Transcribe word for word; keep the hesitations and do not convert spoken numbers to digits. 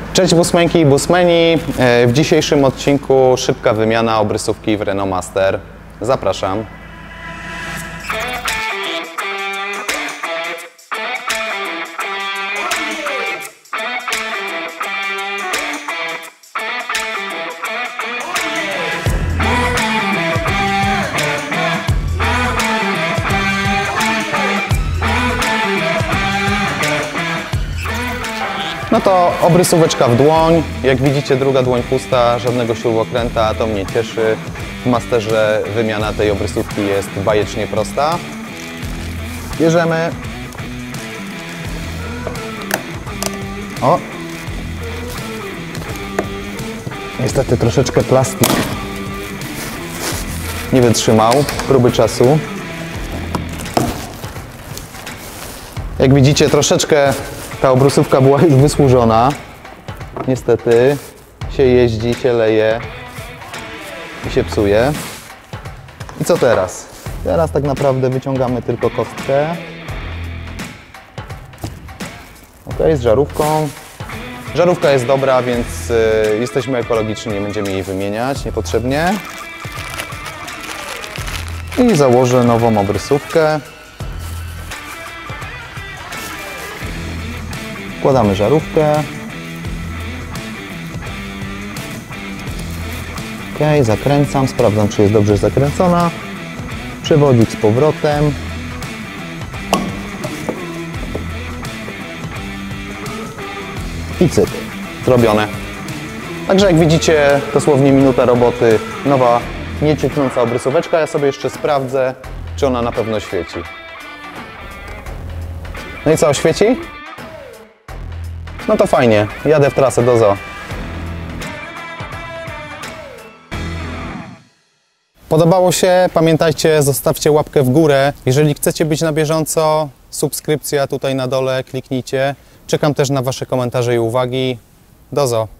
Cześć busmenki i busmeni. W dzisiejszym odcinku szybka wymiana obrysówki w Renault Master. Zapraszam. No to obrysóweczka w dłoń. Jak widzicie, druga dłoń pusta, żadnego śrubokręta, to mnie cieszy. W Masterze wymiana tej obrysówki jest bajecznie prosta. Bierzemy. O! Niestety troszeczkę plastik nie wytrzymał próby czasu. Jak widzicie, troszeczkę ta obrysówka była już wysłużona. Niestety się jeździ, się leje i się psuje. I co teraz? Teraz tak naprawdę wyciągamy tylko kostkę. Ok, z żarówką. Żarówka jest dobra, więc y, jesteśmy ekologiczni, nie będziemy jej wymieniać niepotrzebnie. I założę nową obrysówkę. Wkładamy żarówkę. Ok, zakręcam, sprawdzam, czy jest dobrze zakręcona. Przewodzik z powrotem. I cyk, zrobione. Także jak widzicie, dosłownie minuta roboty, nowa, niecieknąca obrysóweczka. Ja sobie jeszcze sprawdzę, czy ona na pewno świeci. No i co, świeci? No to fajnie, jadę w trasę, do zoo. Podobało się? Pamiętajcie, zostawcie łapkę w górę. Jeżeli chcecie być na bieżąco, subskrypcja tutaj na dole, kliknijcie. Czekam też na wasze komentarze i uwagi. Do zoo.